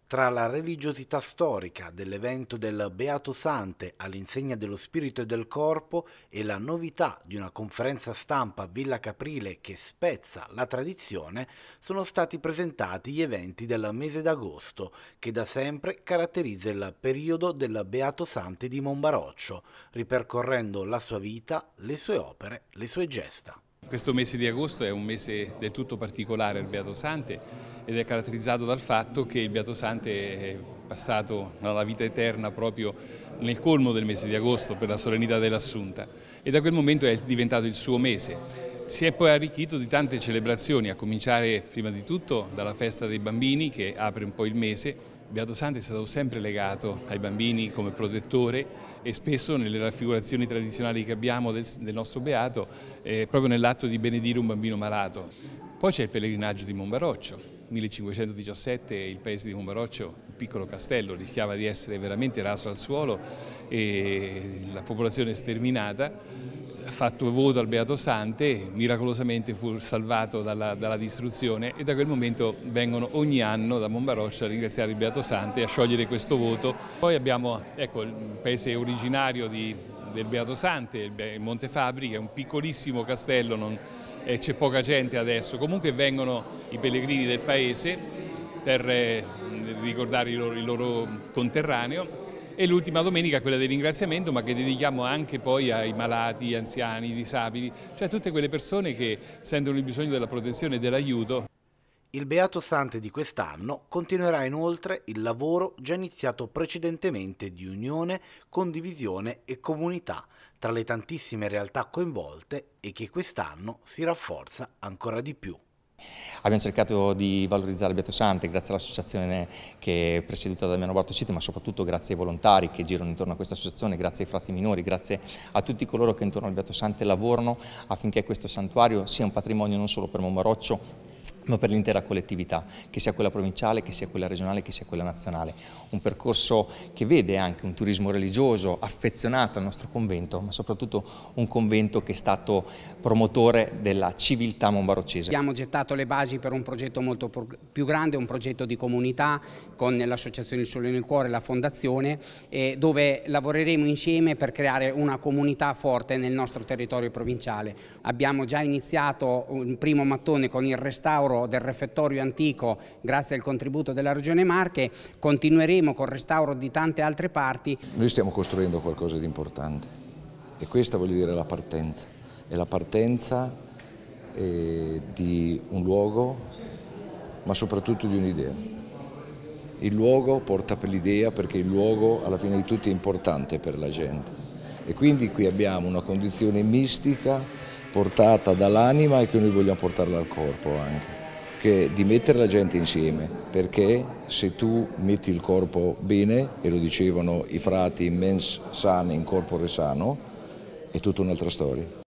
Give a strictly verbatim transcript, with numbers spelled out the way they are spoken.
Tra la religiosità storica dell'evento del Beato Sante all'insegna dello spirito e del corpo e la novità di una conferenza stampa a Villa Caprile che spezza la tradizione, sono stati presentati gli eventi del mese d'agosto, che da sempre caratterizza il periodo del Beato Sante di Monbaroccio, ripercorrendo la sua vita, le sue opere, le sue gesta. Questo mese di agosto è un mese del tutto particolare al Beato Sante ed è caratterizzato dal fatto che il Beato Sante è passato alla vita eterna proprio nel colmo del mese di agosto per la solennità dell'Assunta e da quel momento è diventato il suo mese. Si è poi arricchito di tante celebrazioni, a cominciare prima di tutto dalla festa dei bambini che apre un po' il mese. Il Beato Sante è stato sempre legato ai bambini come protettore e spesso nelle raffigurazioni tradizionali che abbiamo del, del nostro Beato, eh, proprio nell'atto di benedire un bambino malato. Poi c'è il pellegrinaggio di Monbaroccio, millecinquecentodiciassette il paese di Monbaroccio, un piccolo castello, rischiava di essere veramente raso al suolo e la popolazione sterminata. Ha fatto voto al Beato Sante, miracolosamente fu salvato dalla, dalla distruzione e da quel momento vengono ogni anno da Monbaroccio a ringraziare il Beato Sante e a sciogliere questo voto. Poi abbiamo ecco, il paese originario di, del Beato Sante, il Montefabri, che è un piccolissimo castello, non, eh, c'è poca gente adesso, comunque vengono i pellegrini del paese per eh, ricordare il loro, il loro conterraneo. E l'ultima domenica è quella del ringraziamento, ma che dedichiamo anche poi ai malati, anziani, disabili, cioè tutte quelle persone che sentono il bisogno della protezione e dell'aiuto. Il Beato Sante di quest'anno continuerà inoltre il lavoro già iniziato precedentemente di unione, condivisione e comunità tra le tantissime realtà coinvolte e che quest'anno si rafforza ancora di più. Abbiamo cercato di valorizzare il Beato Sante grazie all'associazione che è presieduta da Damiano Bartociti, ma soprattutto grazie ai volontari che girano intorno a questa associazione, grazie ai frati minori, grazie a tutti coloro che intorno al Beato Sante lavorano affinché questo santuario sia un patrimonio non solo per Monbaroccio, ma per l'intera collettività, che sia quella provinciale, che sia quella regionale, che sia quella nazionale. Un percorso che vede anche un turismo religioso affezionato al nostro convento, ma soprattutto un convento che è stato promotore della civiltà monbaroccese. Abbiamo gettato le basi per un progetto molto più grande, un progetto di comunità con l'Associazione Il Sole nel Cuore e la Fondazione, eh, dove lavoreremo insieme per creare una comunità forte nel nostro territorio provinciale. Abbiamo già iniziato un primo mattone con il restauro del refettorio antico grazie al contributo della Regione Marche, continueremo col restauro di tante altre parti. Noi stiamo costruendo qualcosa di importante e questa vuol dire la partenza, è la partenza eh, di un luogo ma soprattutto di un'idea. Il luogo porta per l'idea perché il luogo alla fine di tutto è importante per la gente e quindi qui abbiamo una condizione mistica portata dall'anima e che noi vogliamo portarla al corpo anche. Che di mettere la gente insieme, perché se tu metti il corpo bene, e lo dicevano i frati mens sana in corpore sano, è tutta un'altra storia.